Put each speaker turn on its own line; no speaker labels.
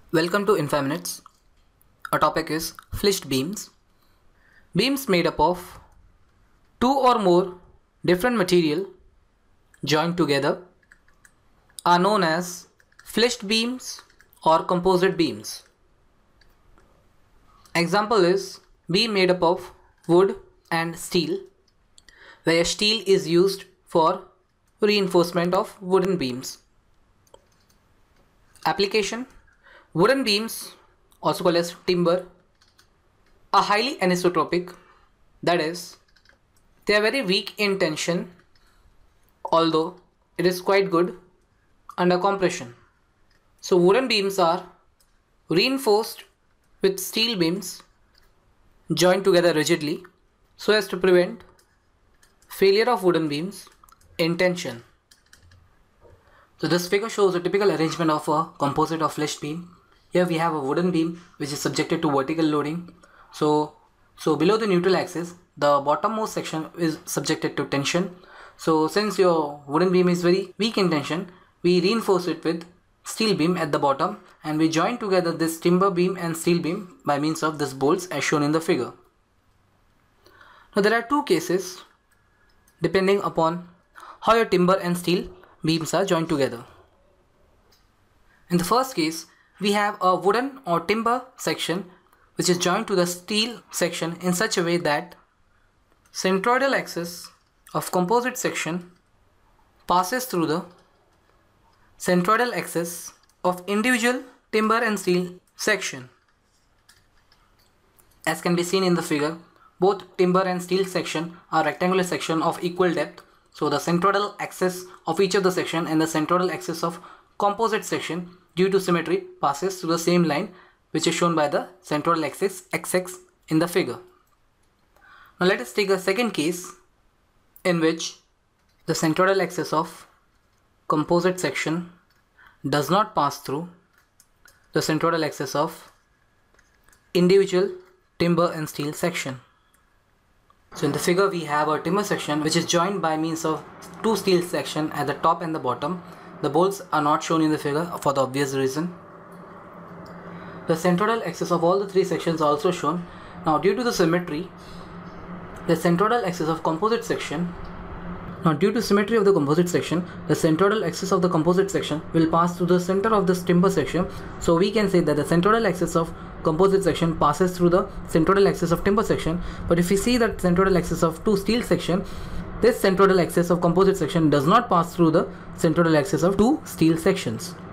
Welcome to In 5 Minutes. Our topic is flitched beams. Beams made up of two or more different material joined together are known as flitched beams or composite beams. Example is beam made up of wood and steel, where steel is used for reinforcement of wooden beams. Application: wooden beams, also called as timber, are highly anisotropic, that is, they are very weak in tension, although it is quite good under compression. So wooden beams are reinforced with steel beams joined together rigidly so as to prevent failure of wooden beams in tension. So this figure shows a typical arrangement of a composite or flitched beam. Here we have a wooden beam which is subjected to vertical loading. So below the neutral axis, the bottommost section is subjected to tension. So since your wooden beam is very weak in tension, we reinforce it with steel beam at the bottom, and we join together this timber beam and steel beam by means of this bolts as shown in the figure. Now there are two cases depending upon how your timber and steel beams are joined together. In the first case, we have a wooden or timber section which is joined to the steel section in such a way that centroidal axis of composite section passes through the centroidal axis of individual timber and steel section. As can be seen in the figure, both timber and steel section are rectangular section of equal depth. So the centroidal axis of each of the section and the centroidal axis of composite section, due to symmetry, passes through the same line, which is shown by the centroidal axis XX in the figure. Now let us take a second case in which the centroidal axis of composite section does not pass through the centroidal axis of individual timber and steel section. So in the figure we have a timber section which is joined by means of two steel section at the top and the bottom. The bolts are not shown in the figure for the obvious reason. The centroidal axis of all the three sections are also shown. Now due to the symmetry, the centroidal axis of composite section of the centroidal axis of the composite section will pass through the center of this timber section. So we can say that the centroidal axis of composite section passes through the centroidal axis of timber section. But if we see that centroidal axis of two steel section, this centroidal axis of composite section does not pass through the centroidal axis of two steel sections.